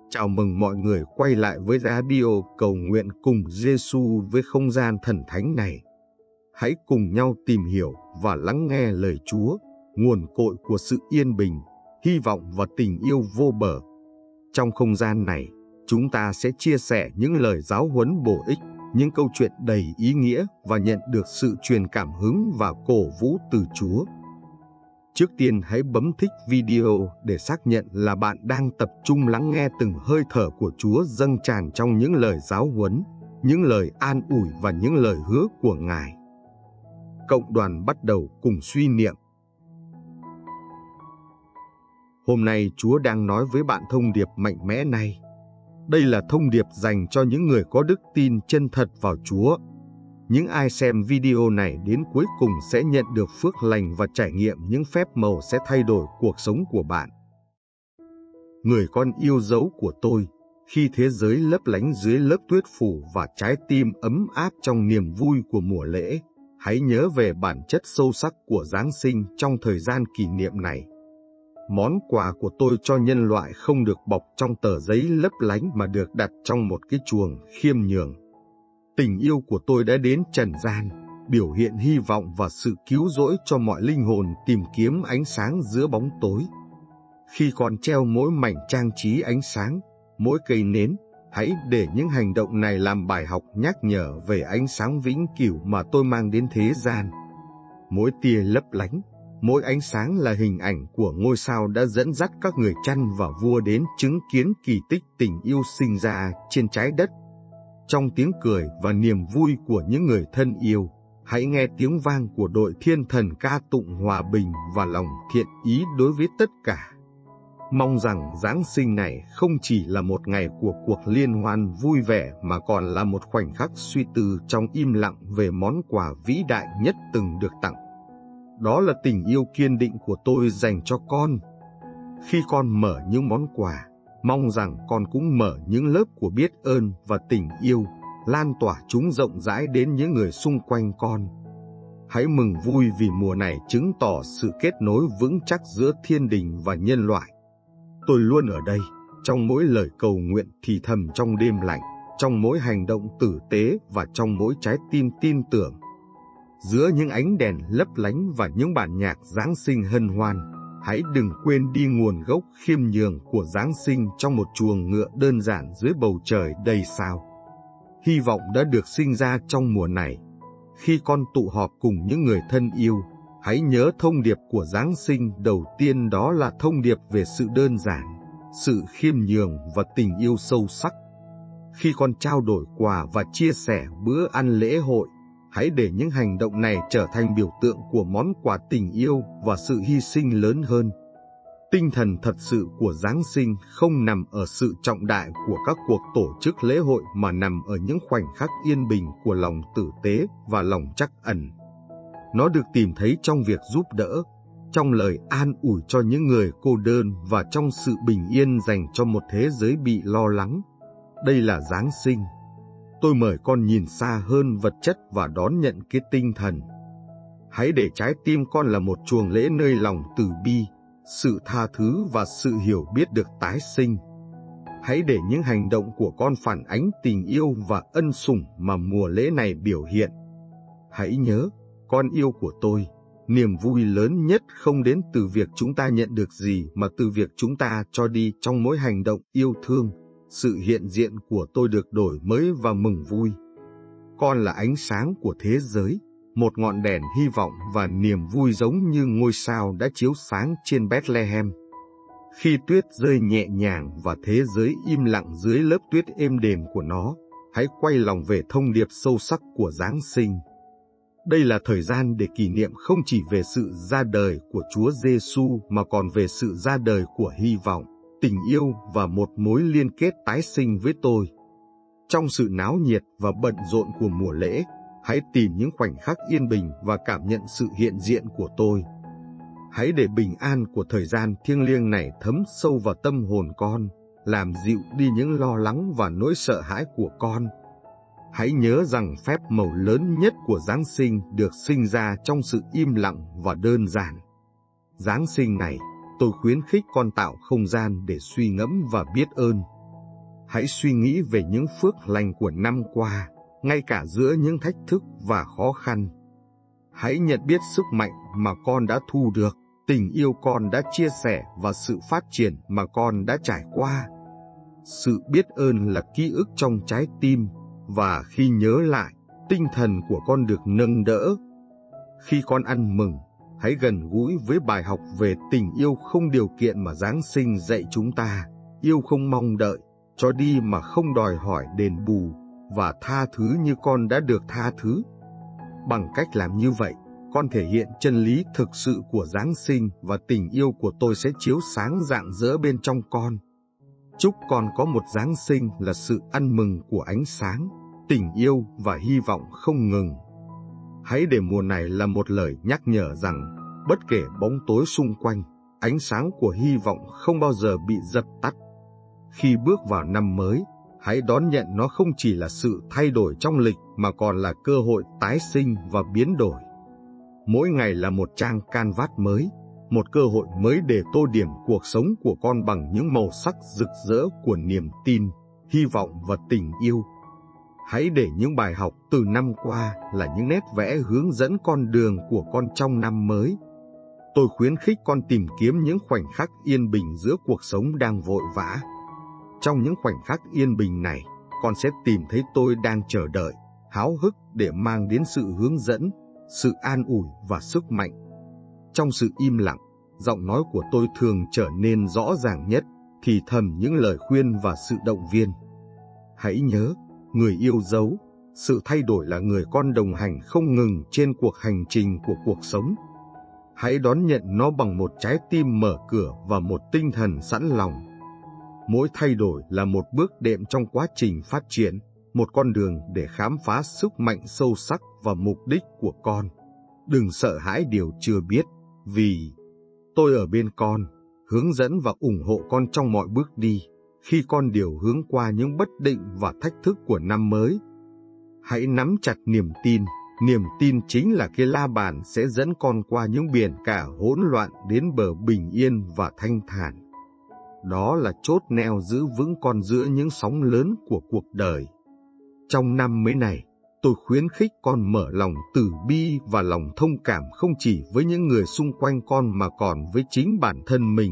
Chào mừng mọi người quay lại với radio cầu nguyện cùng Giêsu với không gian thần thánh này. Hãy cùng nhau tìm hiểu và lắng nghe lời Chúa, nguồn cội của sự yên bình, hy vọng và tình yêu vô bờ. Trong không gian này, chúng ta sẽ chia sẻ những lời giáo huấn bổ ích, những câu chuyện đầy ý nghĩa và nhận được sự truyền cảm hứng và cổ vũ từ Chúa. Trước tiên hãy bấm thích video để xác nhận là bạn đang tập trung lắng nghe từng hơi thở của Chúa dâng tràn trong những lời giáo huấn, những lời an ủi và những lời hứa của Ngài. Cộng đoàn bắt đầu cùng suy niệm. Hôm nay Chúa đang nói với bạn thông điệp mạnh mẽ này. Đây là thông điệp dành cho những người có đức tin chân thật vào Chúa. Những ai xem video này đến cuối cùng sẽ nhận được phước lành và trải nghiệm những phép màu sẽ thay đổi cuộc sống của bạn. Người con yêu dấu của tôi, khi thế giới lấp lánh dưới lớp tuyết phủ và trái tim ấm áp trong niềm vui của mùa lễ, hãy nhớ về bản chất sâu sắc của Giáng sinh trong thời gian kỷ niệm này. Món quà của tôi cho nhân loại không được bọc trong tờ giấy lấp lánh mà được đặt trong một cái chuông khiêm nhường. Tình yêu của tôi đã đến trần gian, biểu hiện hy vọng và sự cứu rỗi cho mọi linh hồn tìm kiếm ánh sáng giữa bóng tối. Khi còn treo mỗi mảnh trang trí ánh sáng, mỗi cây nến, hãy để những hành động này làm bài học nhắc nhở về ánh sáng vĩnh cửu mà tôi mang đến thế gian. Mỗi tia lấp lánh, mỗi ánh sáng là hình ảnh của ngôi sao đã dẫn dắt các người chăn và vua đến chứng kiến kỳ tích tình yêu sinh ra trên trái đất. Trong tiếng cười và niềm vui của những người thân yêu, hãy nghe tiếng vang của đội thiên thần ca tụng hòa bình và lòng thiện ý đối với tất cả. Mong rằng Giáng sinh này không chỉ là một ngày của cuộc liên hoan vui vẻ mà còn là một khoảnh khắc suy tư trong im lặng về món quà vĩ đại nhất từng được tặng. Đó là tình yêu kiên định của tôi dành cho con. Khi con mở những món quà, mong rằng con cũng mở những lớp của biết ơn và tình yêu, lan tỏa chúng rộng rãi đến những người xung quanh con. Hãy mừng vui vì mùa này chứng tỏ sự kết nối vững chắc giữa thiên đình và nhân loại. Tôi luôn ở đây, trong mỗi lời cầu nguyện thì thầm trong đêm lạnh, trong mỗi hành động tử tế và trong mỗi trái tim tin tưởng. Giữa những ánh đèn lấp lánh và những bản nhạc Giáng sinh hân hoan, hãy đừng quên đi nguồn gốc khiêm nhường của Giáng sinh trong một chuồng ngựa đơn giản dưới bầu trời đầy sao. Hy vọng đã được sinh ra trong mùa này. Khi con tụ họp cùng những người thân yêu, hãy nhớ thông điệp của Giáng sinh đầu tiên, đó là thông điệp về sự đơn giản, sự khiêm nhường và tình yêu sâu sắc. Khi con trao đổi quà và chia sẻ bữa ăn lễ hội, hãy để những hành động này trở thành biểu tượng của món quà tình yêu và sự hy sinh lớn hơn. Tinh thần thật sự của Giáng sinh không nằm ở sự trọng đại của các cuộc tổ chức lễ hội mà nằm ở những khoảnh khắc yên bình của lòng tử tế và lòng trắc ẩn. Nó được tìm thấy trong việc giúp đỡ, trong lời an ủi cho những người cô đơn và trong sự bình yên dành cho một thế giới bị lo lắng. Đây là Giáng sinh. Tôi mời con nhìn xa hơn vật chất và đón nhận cái tinh thần. Hãy để trái tim con là một chuông lễ nơi lòng từ bi, sự tha thứ và sự hiểu biết được tái sinh. Hãy để những hành động của con phản ánh tình yêu và ân sủng mà mùa lễ này biểu hiện. Hãy nhớ, con yêu của tôi, niềm vui lớn nhất không đến từ việc chúng ta nhận được gì mà từ việc chúng ta cho đi trong mỗi hành động yêu thương. Sự hiện diện của tôi được đổi mới và mừng vui. Con là ánh sáng của thế giới, một ngọn đèn hy vọng và niềm vui giống như ngôi sao đã chiếu sáng trên Bethlehem. Khi tuyết rơi nhẹ nhàng và thế giới im lặng dưới lớp tuyết êm đềm của nó, hãy quay lòng về thông điệp sâu sắc của Giáng sinh. Đây là thời gian để kỷ niệm không chỉ về sự ra đời của Chúa Giêsu mà còn về sự ra đời của hy vọng, tình yêu và một mối liên kết tái sinh với tôi. Trong sự náo nhiệt và bận rộn của mùa lễ, hãy tìm những khoảnh khắc yên bình và cảm nhận sự hiện diện của tôi. Hãy để bình an của thời gian thiêng liêng này thấm sâu vào tâm hồn con, làm dịu đi những lo lắng và nỗi sợ hãi của con. Hãy nhớ rằng phép màu lớn nhất của Giáng sinh được sinh ra trong sự im lặng và đơn giản. Giáng sinh này, tôi khuyến khích con tạo không gian để suy ngẫm và biết ơn. Hãy suy nghĩ về những phước lành của năm qua, ngay cả giữa những thách thức và khó khăn. Hãy nhận biết sức mạnh mà con đã thu được, tình yêu con đã chia sẻ và sự phát triển mà con đã trải qua. Sự biết ơn là ký ức trong trái tim, và khi nhớ lại, tinh thần của con được nâng đỡ. Khi con ăn mừng, hãy gần gũi với bài học về tình yêu không điều kiện mà Giáng sinh dạy chúng ta, yêu không mong đợi, cho đi mà không đòi hỏi đền bù, và tha thứ như con đã được tha thứ. Bằng cách làm như vậy, con thể hiện chân lý thực sự của Giáng sinh, và tình yêu của tôi sẽ chiếu sáng rạng rỡ bên trong con. Chúc con có một Giáng sinh là sự ăn mừng của ánh sáng, tình yêu và hy vọng không ngừng. Hãy để mùa này là một lời nhắc nhở rằng, bất kể bóng tối xung quanh, ánh sáng của hy vọng không bao giờ bị dập tắt. Khi bước vào năm mới, hãy đón nhận nó không chỉ là sự thay đổi trong lịch mà còn là cơ hội tái sinh và biến đổi. Mỗi ngày là một trang canvas mới, một cơ hội mới để tô điểm cuộc sống của con bằng những màu sắc rực rỡ của niềm tin, hy vọng và tình yêu. Hãy để những bài học từ năm qua là những nét vẽ hướng dẫn con đường của con trong năm mới. Tôi khuyến khích con tìm kiếm những khoảnh khắc yên bình giữa cuộc sống đang vội vã. Trong những khoảnh khắc yên bình này, con sẽ tìm thấy tôi đang chờ đợi, háo hức để mang đến sự hướng dẫn, sự an ủi và sức mạnh. Trong sự im lặng, giọng nói của tôi thường trở nên rõ ràng nhất, thì thầm những lời khuyên và sự động viên. Hãy nhớ, người yêu dấu, sự thay đổi là người con đồng hành không ngừng trên cuộc hành trình của cuộc sống. Hãy đón nhận nó bằng một trái tim mở cửa và một tinh thần sẵn lòng. Mỗi thay đổi là một bước đệm trong quá trình phát triển, một con đường để khám phá sức mạnh sâu sắc và mục đích của con. Đừng sợ hãi điều chưa biết, vì tôi ở bên con, hướng dẫn và ủng hộ con trong mọi bước đi, khi con điều hướng qua những bất định và thách thức của năm mới. Hãy nắm chặt niềm tin chính là cái la bàn sẽ dẫn con qua những biển cả hỗn loạn đến bờ bình yên và thanh thản. Đó là chốt neo giữ vững con giữa những sóng lớn của cuộc đời. Trong năm mới này, tôi khuyến khích con mở lòng từ bi và lòng thông cảm không chỉ với những người xung quanh con mà còn với chính bản thân mình.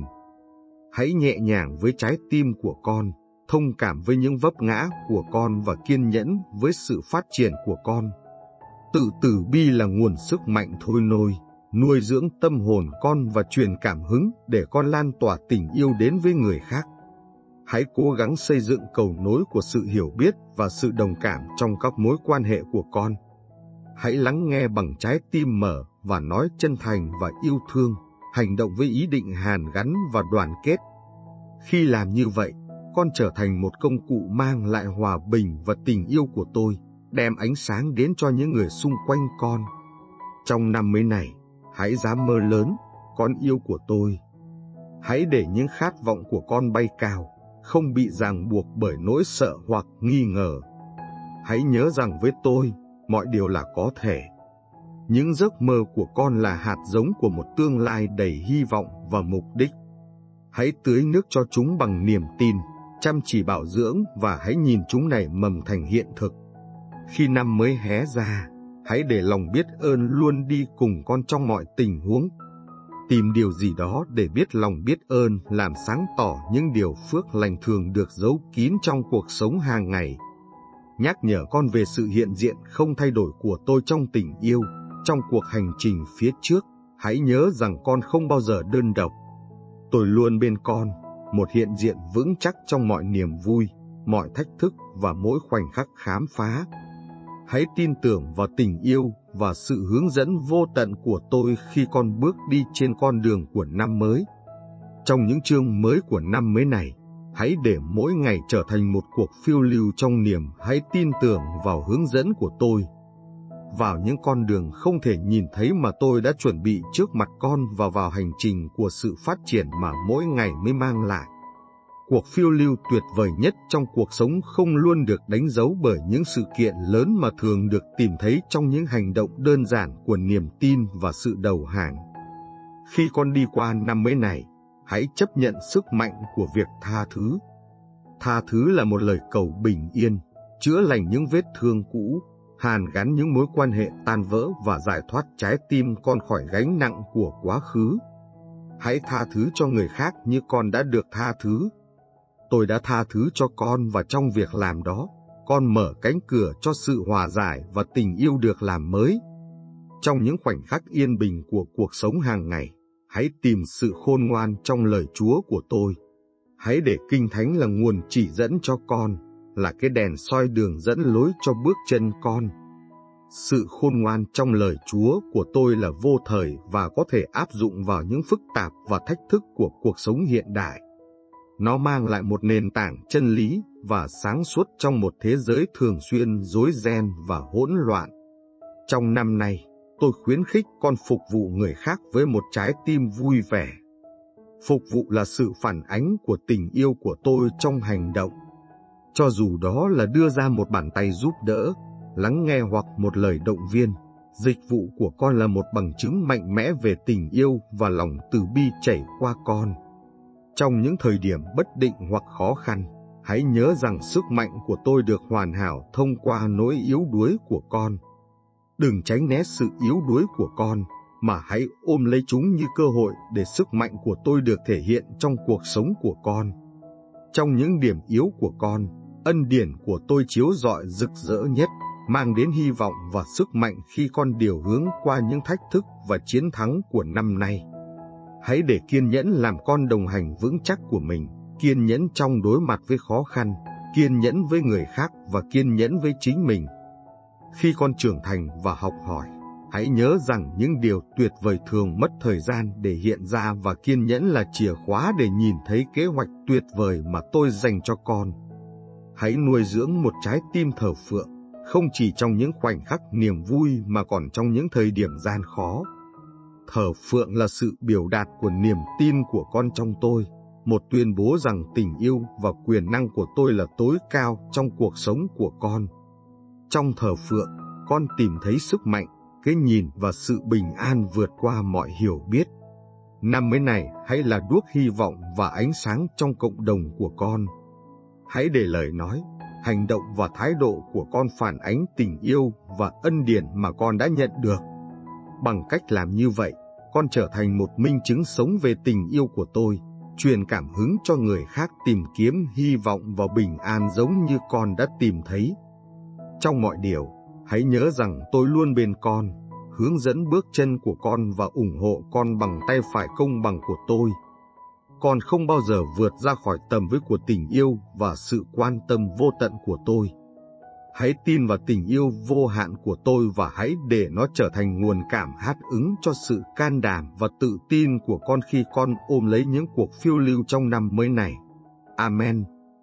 Hãy nhẹ nhàng với trái tim của con, thông cảm với những vấp ngã của con và kiên nhẫn với sự phát triển của con. Tự từ bi là nguồn sức mạnh thôi nôi, nuôi dưỡng tâm hồn con và truyền cảm hứng để con lan tỏa tình yêu đến với người khác. Hãy cố gắng xây dựng cầu nối của sự hiểu biết và sự đồng cảm trong các mối quan hệ của con. Hãy lắng nghe bằng trái tim mở và nói chân thành và yêu thương, hành động với ý định hàn gắn và đoàn kết. Khi làm như vậy, con trở thành một công cụ mang lại hòa bình và tình yêu của tôi, đem ánh sáng đến cho những người xung quanh con. Trong năm mới này, hãy dám mơ lớn, con yêu của tôi. Hãy để những khát vọng của con bay cao, không bị ràng buộc bởi nỗi sợ hoặc nghi ngờ. Hãy nhớ rằng với tôi, mọi điều là có thể. Những giấc mơ của con là hạt giống của một tương lai đầy hy vọng và mục đích. Hãy tưới nước cho chúng bằng niềm tin, chăm chỉ bảo dưỡng và hãy nhìn chúng nảy mầm thành hiện thực. Khi năm mới hé ra, hãy để lòng biết ơn luôn đi cùng con trong mọi tình huống. Tìm điều gì đó để biết lòng biết ơn làm sáng tỏ những điều phước lành thường được giấu kín trong cuộc sống hàng ngày. Nhắc nhở con về sự hiện diện không thay đổi của tôi trong tình yêu, trong cuộc hành trình phía trước. Hãy nhớ rằng con không bao giờ đơn độc. Tôi luôn bên con, một hiện diện vững chắc trong mọi niềm vui, mọi thách thức và mỗi khoảnh khắc khám phá. Hãy tin tưởng vào tình yêu và sự hướng dẫn vô tận của tôi khi con bước đi trên con đường của năm mới. Trong những chương mới của năm mới này, hãy để mỗi ngày trở thành một cuộc phiêu lưu trong niềm hãy tin tưởng vào hướng dẫn của tôi. Vào những con đường không thể nhìn thấy mà tôi đã chuẩn bị trước mặt con và vào hành trình của sự phát triển mà mỗi ngày mới mang lại. Cuộc phiêu lưu tuyệt vời nhất trong cuộc sống không luôn được đánh dấu bởi những sự kiện lớn mà thường được tìm thấy trong những hành động đơn giản của niềm tin và sự đầu hàng. Khi con đi qua năm mới này, hãy chấp nhận sức mạnh của việc tha thứ. Tha thứ là một lời cầu bình yên, chữa lành những vết thương cũ, hàn gắn những mối quan hệ tan vỡ và giải thoát trái tim con khỏi gánh nặng của quá khứ. Hãy tha thứ cho người khác như con đã được tha thứ. Tôi đã tha thứ cho con và trong việc làm đó, con mở cánh cửa cho sự hòa giải và tình yêu được làm mới. Trong những khoảnh khắc yên bình của cuộc sống hàng ngày, hãy tìm sự khôn ngoan trong lời Chúa của tôi. Hãy để Kinh Thánh là nguồn chỉ dẫn cho con, là cái đèn soi đường dẫn lối cho bước chân con. Sự khôn ngoan trong lời Chúa của tôi là vô thời và có thể áp dụng vào những phức tạp và thách thức của cuộc sống hiện đại. Nó mang lại một nền tảng chân lý và sáng suốt trong một thế giới thường xuyên rối ren và hỗn loạn. Trong năm nay, tôi khuyến khích con phục vụ người khác với một trái tim vui vẻ. Phục vụ là sự phản ánh của tình yêu của tôi trong hành động. Cho dù đó là đưa ra một bàn tay giúp đỡ, lắng nghe hoặc một lời động viên, dịch vụ của con là một bằng chứng mạnh mẽ về tình yêu và lòng từ bi chảy qua con. Trong những thời điểm bất định hoặc khó khăn, hãy nhớ rằng sức mạnh của tôi được hoàn hảo thông qua nỗi yếu đuối của con. Đừng tránh né sự yếu đuối của con, mà hãy ôm lấy chúng như cơ hội để sức mạnh của tôi được thể hiện trong cuộc sống của con. Trong những điểm yếu của con, ân điển của tôi chiếu rọi rực rỡ nhất, mang đến hy vọng và sức mạnh khi con điều hướng qua những thách thức và chiến thắng của năm nay. Hãy để kiên nhẫn làm con đồng hành vững chắc của mình, kiên nhẫn trong đối mặt với khó khăn, kiên nhẫn với người khác và kiên nhẫn với chính mình. Khi con trưởng thành và học hỏi, hãy nhớ rằng những điều tuyệt vời thường mất thời gian để hiện ra và kiên nhẫn là chìa khóa để nhìn thấy kế hoạch tuyệt vời mà tôi dành cho con. Hãy nuôi dưỡng một trái tim thờ phượng, không chỉ trong những khoảnh khắc niềm vui mà còn trong những thời điểm gian khó. Thờ phượng là sự biểu đạt của niềm tin của con trong tôi, một tuyên bố rằng tình yêu và quyền năng của tôi là tối cao trong cuộc sống của con. Trong thờ phượng, con tìm thấy sức mạnh, cái nhìn và sự bình an vượt qua mọi hiểu biết. Năm mới này hãy là đuốc hy vọng và ánh sáng trong cộng đồng của con. Hãy để lời nói, hành động và thái độ của con phản ánh tình yêu và ân điển mà con đã nhận được. Bằng cách làm như vậy, con trở thành một minh chứng sống về tình yêu của tôi, truyền cảm hứng cho người khác tìm kiếm hy vọng và bình an giống như con đã tìm thấy. Trong mọi điều, hãy nhớ rằng tôi luôn bên con, hướng dẫn bước chân của con và ủng hộ con bằng tay phải công bằng của tôi. Con không bao giờ vượt ra khỏi tầm với của tình yêu và sự quan tâm vô tận của tôi. Hãy tin vào tình yêu vô hạn của tôi và hãy để nó trở thành nguồn cảm hạt ứng cho sự can đảm và tự tin của con khi con ôm lấy những cuộc phiêu lưu trong năm mới này. Amen.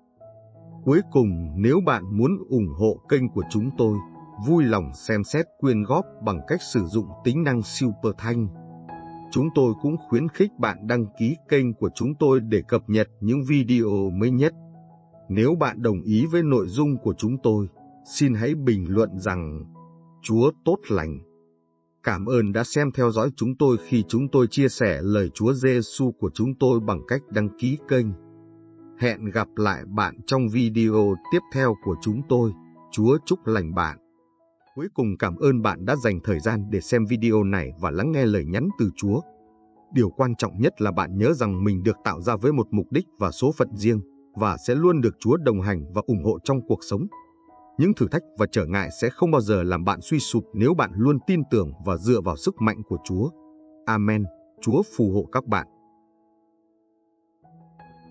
Cuối cùng, nếu bạn muốn ủng hộ kênh của chúng tôi, vui lòng xem xét quyên góp bằng cách sử dụng tính năng Super Thanks. Chúng tôi cũng khuyến khích bạn đăng ký kênh của chúng tôi để cập nhật những video mới nhất. Nếu bạn đồng ý với nội dung của chúng tôi, xin hãy bình luận rằng Chúa tốt lành. Cảm ơn đã xem theo dõi chúng tôi khi chúng tôi chia sẻ lời Chúa Giêsu của chúng tôi bằng cách đăng ký kênh. Hẹn gặp lại bạn trong video tiếp theo của chúng tôi. Chúa chúc lành bạn. Cuối cùng, cảm ơn bạn đã dành thời gian để xem video này và lắng nghe lời nhắn từ Chúa. Điều quan trọng nhất là bạn nhớ rằng mình được tạo ra với một mục đích và số phận riêng, và sẽ luôn được Chúa đồng hành và ủng hộ trong cuộc sống. Những thử thách và trở ngại sẽ không bao giờ làm bạn suy sụp nếu bạn luôn tin tưởng và dựa vào sức mạnh của Chúa. Amen. Chúa phù hộ các bạn.